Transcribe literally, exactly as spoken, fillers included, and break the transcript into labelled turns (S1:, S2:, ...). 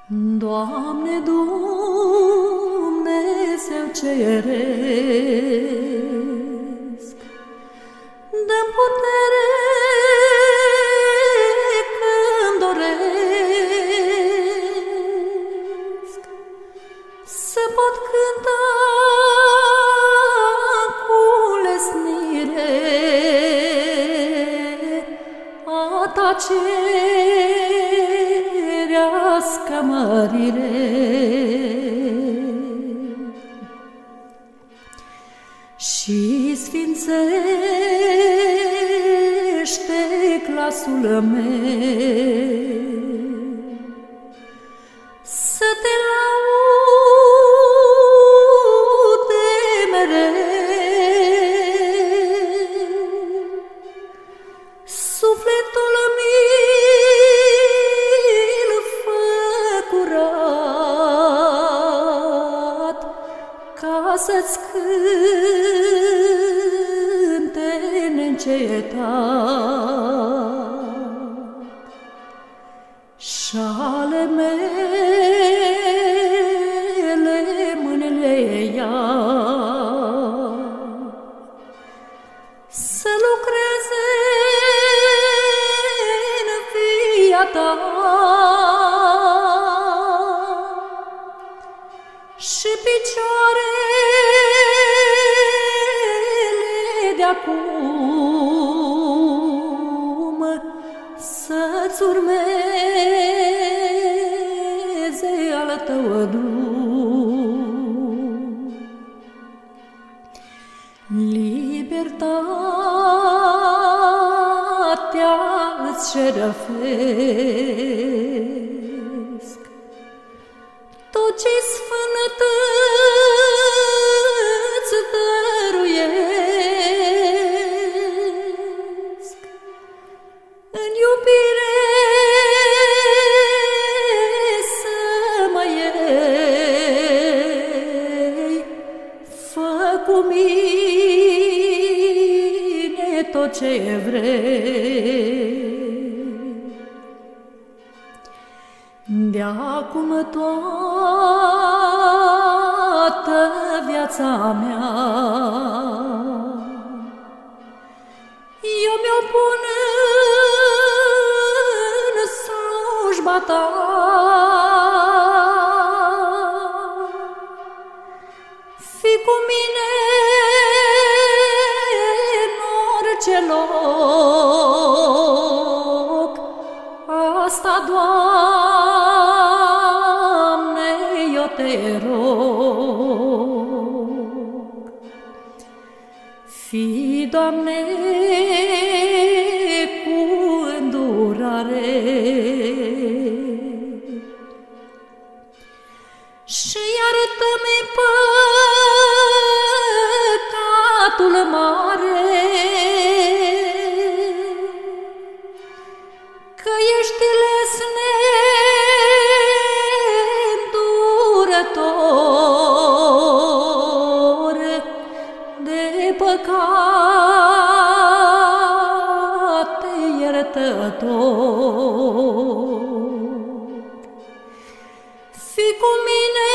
S1: Doamne Dumnezeu ceresc, dă-mi putere când doresc să pot cânta cu lesnire a Ta cerească mărire. Și sfințește glasul meu să Te laude mereu. Sufletul mi-l fă curat ca să-ți cânte neîncetat. Și-ale mele mâinile ia să lucreze în via Ta și picioarele de-acum să-ți urmeze al Tău drum. Libertatea îți jertfesc, tot ce-i sfânt îți dăruiesc. În iubire să mă iei, fă cu mine tot ce vrei. De-acum toată viața mea eu mi-o pun în slujba Ta. Fii cu mine în orice loc, asta, Doamne, eu Te rog. Fii, Doamne, cu îndurare și iartă-mi păcatul mare, că ești lesne-ndurător de păcate iertător. Fii cu mine